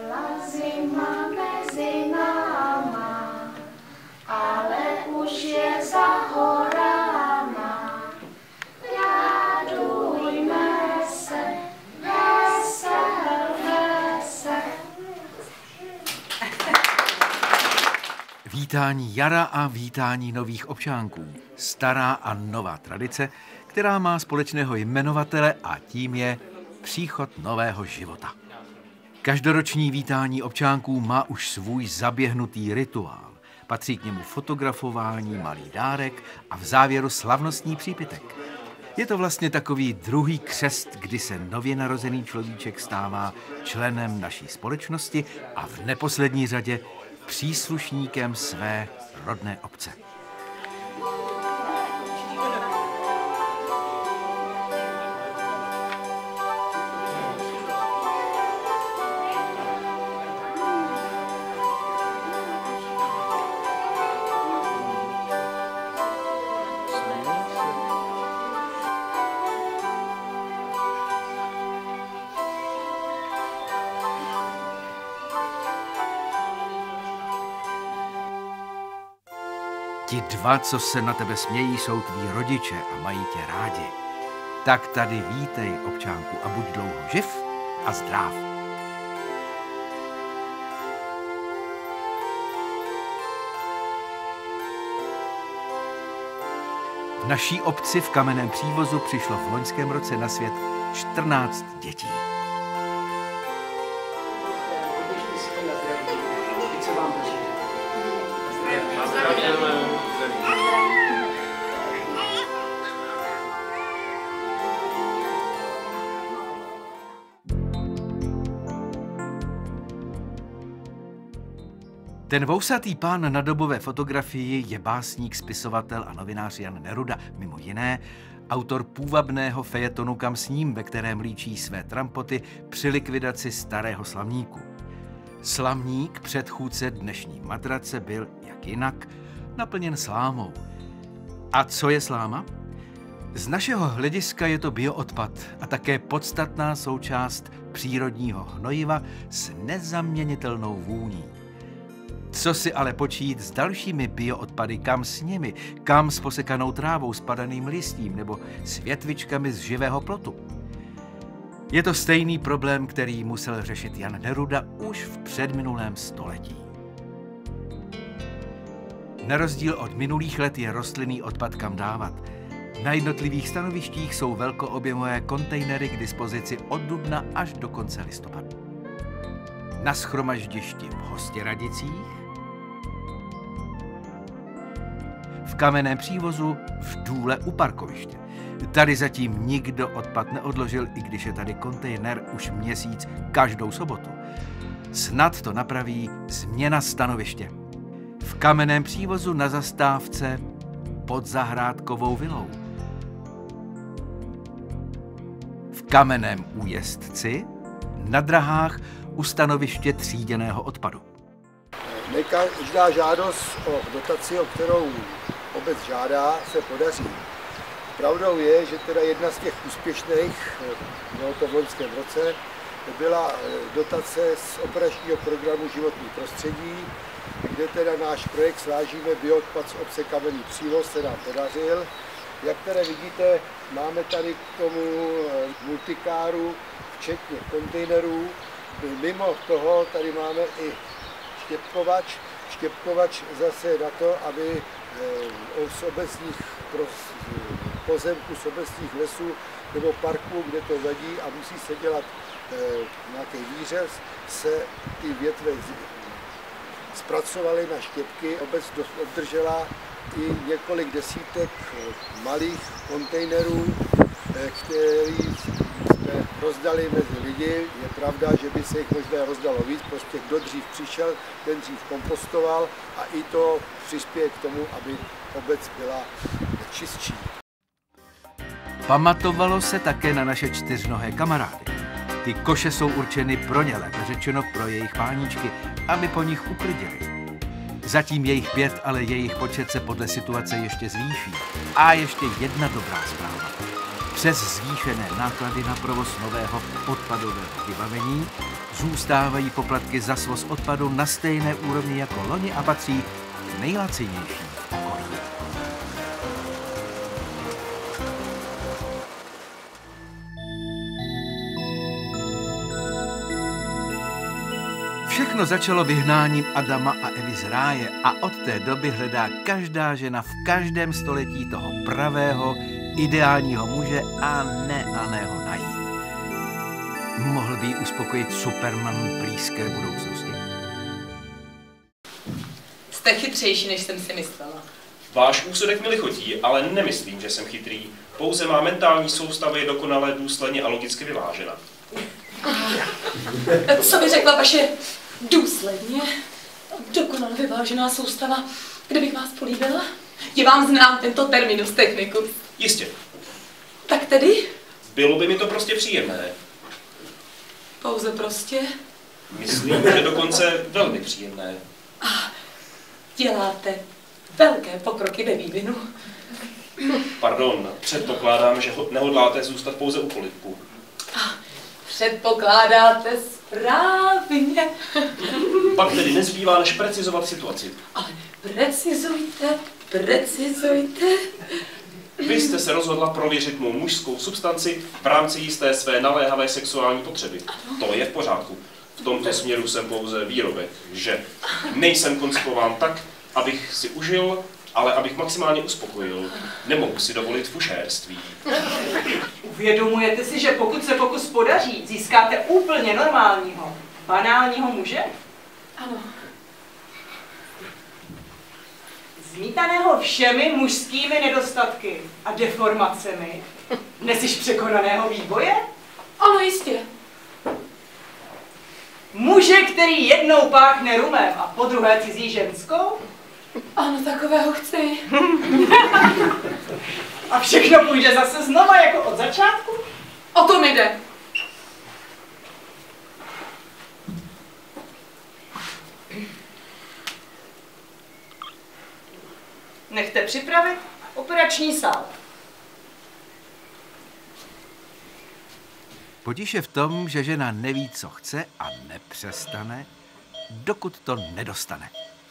Byla zima mezi náma, ale už je za horama. Radujme se, vesel, vesel. Vítání jara a vítání nových občánků. Stará a nová tradice, která má společného jmenovatele a tím je příchod nového života. Každoroční vítání občánků má už svůj zaběhnutý rituál. Patří k němu fotografování, malý dárek a v závěru slavnostní přípitek. Je to vlastně takový druhý křest, kdy se nově narozený človíček stává členem naší společnosti a v neposlední řadě příslušníkem své rodné obce. Ti dva, co se na tebe smějí, jsou tví rodiče a mají tě rádi. Tak tady vítej, občánku, a buď dlouho živ a zdrav. V naší obci v Kamenném Přívozu přišlo v loňském roce na svět 14 dětí. Ten vousatý pán na dobové fotografii je básník, spisovatel a novinář Jan Neruda, mimo jiné autor půvabného fejetonu Kam s ním, ve kterém líčí své trampoty při likvidaci starého slamníku. Slamník, předchůdce dnešní matrace, byl, jak jinak, naplněn slámou. A co je sláma? Z našeho hlediska je to bioodpad a také podstatná součást přírodního hnojiva s nezaměnitelnou vůní. Co si ale počít s dalšími bioodpady, kam s nimi, kam s posekanou trávou, spadaným listím nebo s větvičkami z živého plotu? Je to stejný problém, který musel řešit Jan Neruda už v předminulém století. Na rozdíl od minulých let je rostlinný odpad kam dávat. Na jednotlivých stanovištích jsou velkoobjemové kontejnery k dispozici od dubna až do konce listopadu. Na shromaždišti v Hostěradicích, v Kamenném Přívozu, v Důle u parkoviště. Tady zatím nikdo odpad neodložil, i když je tady kontejner už měsíc každou sobotu. Snad to napraví změna stanoviště. V Kamenném Přívozu na zastávce pod Zahrádkovou vilou. V Kamenném Újezdci na drahách u stanoviště tříděného odpadu. Ne každá žádost o dotaci, o kterou obec žádá, se podaří. Pravdou je, že teda jedna z těch úspěšných, bylo to v loňském roce, byla dotace z operačního programu Životní prostředí, kde teda náš projekt Svážíme bioodpad z obce Kamenný Přívoz se nám podařil. Jak tady vidíte, máme tady k tomu multikáru, včetně kontejnerů. Mimo toho tady máme i štěpkovač zase na to, aby z obecních pozemků, z obecních lesů nebo parků, kde to vadí a musí se dělat nějaký výřez, se ty větve zpracovaly na štěpky. Obec obdržela i několik desítek malých kontejnerů, který jsme rozdali mezi lidi. Je pravda, že by se jich možná rozdalo víc, prostě kdo dřív přišel, ten dřív kompostoval a i to přispěje k tomu, aby obec byla čistší. Pamatovalo se také na naše čtyřnohé kamarády. Ty koše jsou určeny pro ně, lépe řečeno pro jejich páníčky, aby po nich uklidili. Zatím je jich 5, ale jejich počet se podle situace ještě zvýší. A ještě jedna dobrá zpráva. Přes zvýšené náklady na provoz nového odpadového vybavení zůstávají poplatky za svoz odpadu na stejné úrovni jako loni a patří k nejlacinějším v okolí. Všechno začalo vyhnáním Adama a Evy z ráje a od té doby hledá každá žena v každém století toho pravého, ideálního muže a ne ho najít. Mohl by ji uspokojit Superman blízké budoucnosti? Jste chytřejší, než jsem si myslela. Váš úsudek mi lichotí, ale nemyslím, že jsem chytrý. Pouze má mentální soustava je dokonale důsledně a logicky vyvážena. Co by řekla vaše důsledně dokonale vyvážená soustava, kdybych vás políbila? Je vám znám tento terminus technicus? Jistě. Tak tedy? Bylo by mi to prostě příjemné. Pouze prostě? Myslím, že dokonce velmi příjemné. Děláte velké pokroky ve vývinu. Pardon, předpokládám, že nehodláte zůstat pouze u polibku. Předpokládáte správně. Pak tedy nezbývá, než precizovat situaci. Ale precizujte. Vy jste se rozhodla prověřit mou mužskou substanci v rámci jisté své naléhavé sexuální potřeby. To je v pořádku. V tomto směru jsem pouze výrobek, že nejsem koncipován tak, abych si užil, ale abych maximálně uspokojil. Nemohu si dovolit fušérství. Uvědomujete si, že pokud se pokus podaří, získáte úplně normálního, banálního muže? Ano. Zmítaného všemi mužskými nedostatky a deformacemi, dnes již překonaného vývoje? Ano, jistě. Muže, který jednou páchne rumem a podruhé cizí ženskou? Ano, takového chci. A všechno půjde zase znova jako od začátku? O to mi jde. Nechte připravit operační sál. Potíž je v tom, že žena neví, co chce a nepřestane, dokud to nedostane.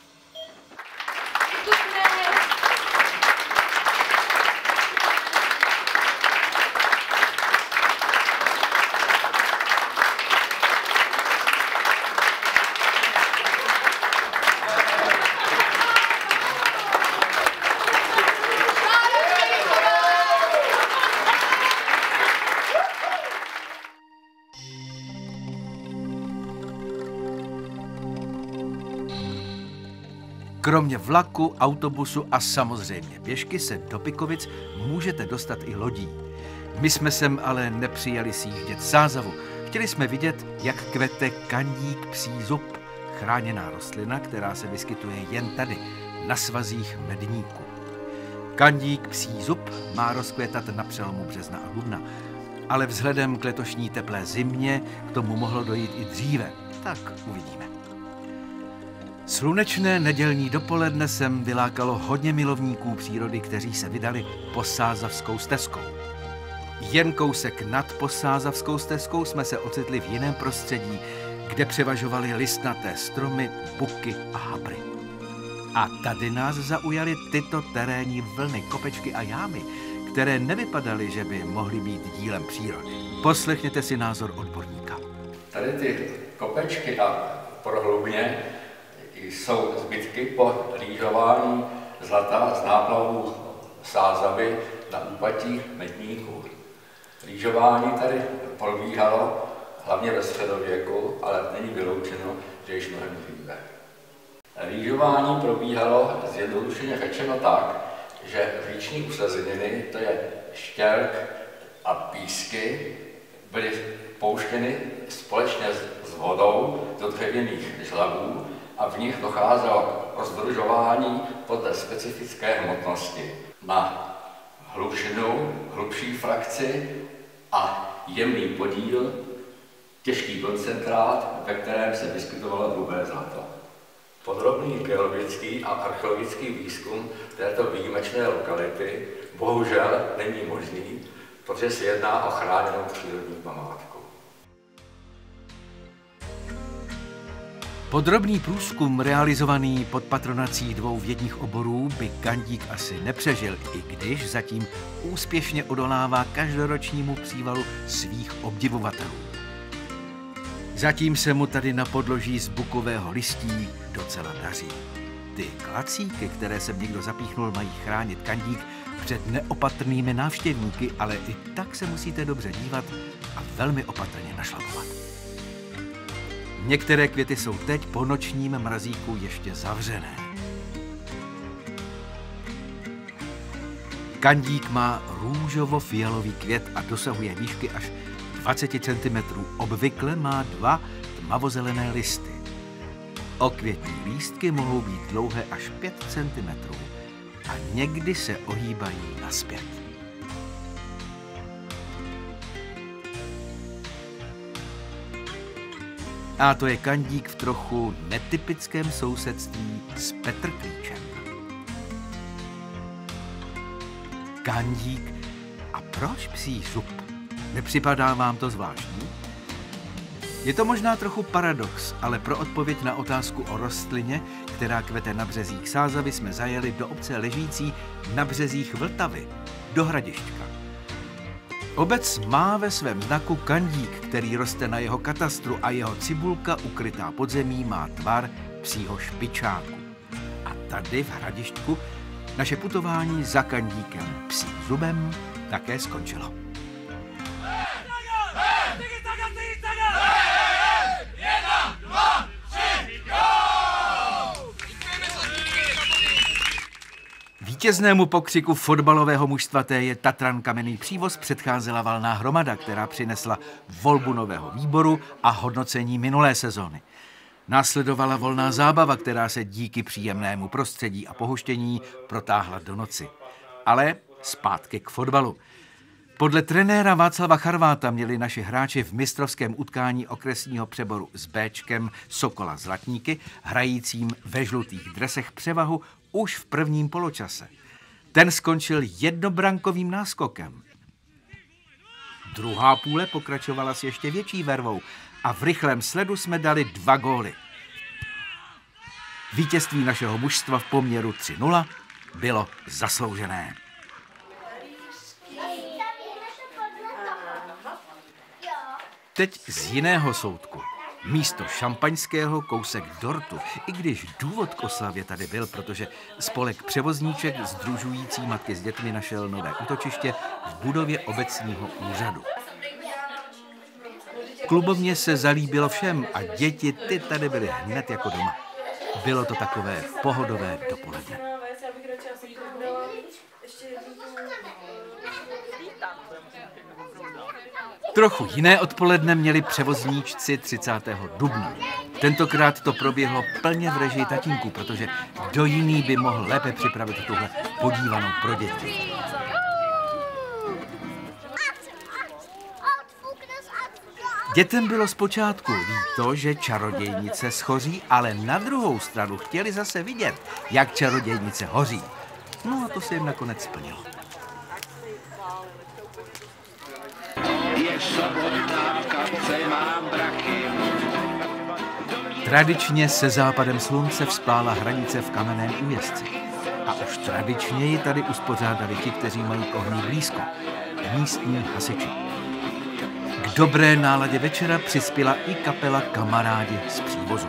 Kromě vlaku, autobusu a samozřejmě pěšky se do Pikovic můžete dostat i lodí. My jsme sem ale nepřijali sjíždět sázavu. Chtěli jsme vidět, jak kvete kandík psí zub, chráněná rostlina, která se vyskytuje jen tady, na svazích medníku. Kandík psí zub má rozkvětat na přelomu března a dubna, ale vzhledem k letošní teplé zimě k tomu mohlo dojít i dříve, tak uvidíme. Slunečné nedělní dopoledne sem vylákalo hodně milovníků přírody, kteří se vydali Posázavskou stezkou. Jen kousek nad Posázavskou stezkou jsme se ocitli v jiném prostředí, kde převažovaly listnaté stromy, buky a habry. A tady nás zaujaly tyto terénní vlny, kopečky a jámy, které nevypadaly, že by mohly být dílem přírody. Poslechněte si názor odborníka. Tady ty kopečky a prohlubně jsou zbytky po rýžování zlata z náplavů Sázavy na úpatí medníků. Rýžování tady probíhalo hlavně ve středověku, ale není vyloučeno, že již mnohem dříve. Rýžování probíhalo zjednodušeně řečeno tak, že říční usazeniny, to je štěrk a písky, byly pouštěny společně s vodou do dřevěných žlavů a v nich docházelo k rozdružování podle specifické hmotnosti na hlušinu, hlubší frakci a jemný podíl, těžký koncentrát, ve kterém se vyskytovalo hrubé zlato. Podrobný geologický a archeologický výzkum této výjimečné lokality bohužel není možný, protože se jedná o chráněnou přírodní památku. Podrobný průzkum realizovaný pod patronací 2 vědních oborů by Kandík asi nepřežil, i když zatím úspěšně odolává každoročnímu přívalu svých obdivovatelů. Zatím se mu tady na podloží z bukového listí docela daří. Ty klacíky, které sem někdo zapíchnul, mají chránit Kandík před neopatrnými návštěvníky, ale i tak se musíte dobře dívat a velmi opatrně našlapovat. Některé květy jsou teď po nočním mrazíku ještě zavřené. Kandík má růžovo-fialový květ a dosahuje výšky až 20 cm. Obvykle má 2 tmavozelené listy. Okvětní lístky mohou být dlouhé až 5 cm a někdy se ohýbají nazpět. A to je Kandík v trochu netypickém sousedství s Petrklíčem. Kandík a proč psí žup? Nepřipadá vám to zvláštní? Je to možná trochu paradox, ale pro odpověď na otázku o rostlině, která kvete na březích Sázavy, jsme zajeli do obce ležící na březích Vltavy, do Hradišťka. Obec má ve svém znaku kandík, který roste na jeho katastru a jeho cibulka ukrytá pod zemí má tvar psího špičáku. A tady v Hradišťku naše putování za kandíkem psím zubem také skončilo. Vítěznému pokřiku fotbalového mužstva T.J. Tatran Kamenný Přívoz předcházela valná hromada, která přinesla volbu nového výboru a hodnocení minulé sezóny. Následovala volná zábava, která se díky příjemnému prostředí a pohoštění protáhla do noci. Ale zpátky k fotbalu. Podle trenéra Václava Charváta měli naši hráči v mistrovském utkání okresního přeboru s Béčkem Sokola Zlatníky, hrajícím ve žlutých dresech, převahu už v prvním poločase. Ten skončil jednobrankovým náskokem. Druhá půle pokračovala s ještě větší vervou a v rychlém sledu jsme dali 2 góly. Vítězství našeho mužstva v poměru 3-0 bylo zasloužené. Teď z jiného soudku. Místo šampaňského kousek dortu, i když důvod k oslavě tady byl, protože spolek Převozníček sdružující matky s dětmi našel nové útočiště v budově obecního úřadu. Klubovně se zalíbilo všem a děti ty tady byly hned jako doma. Bylo to takové pohodové dopoledne. Trochu jiné odpoledne měli převozníčci 30. dubna. Tentokrát to proběhlo plně v režii tatínků, protože kdo jiný by mohl lépe připravit tuhle podívanou pro děti. Dětem bylo zpočátku líto, že čarodějnice schoří, ale na druhou stranu chtěli zase vidět, jak čarodějnice hoří. No a to se jim nakonec splnilo. Tradičně se západem slunce vzplála hranice v Kamenném Újezdci. A už tradičně ji tady uspořádali ti, kteří mají k ohni blízko, místní hasiči. K dobré náladě večera přispěla i kapela Kamarádi z Přívozu.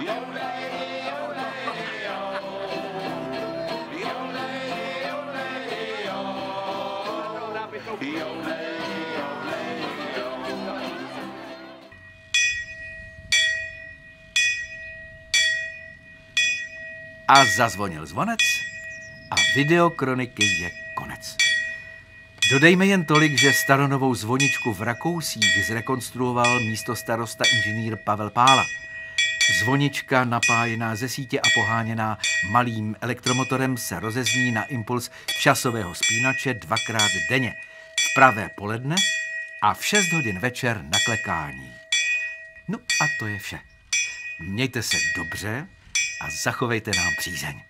A zazvonil zvonec a videokroniky je konec. Dodejme jen tolik, že staronovou zvoničku v Rakousích zrekonstruoval místostarosta inženýr Pavel Pála. Zvonička napájená ze sítě a poháněná malým elektromotorem se rozezní na impuls časového spínače 2krát denně. V pravé poledne a v 6 hodin večer na klekání. No a to je vše. Mějte se dobře a zachovejte nám přízeň.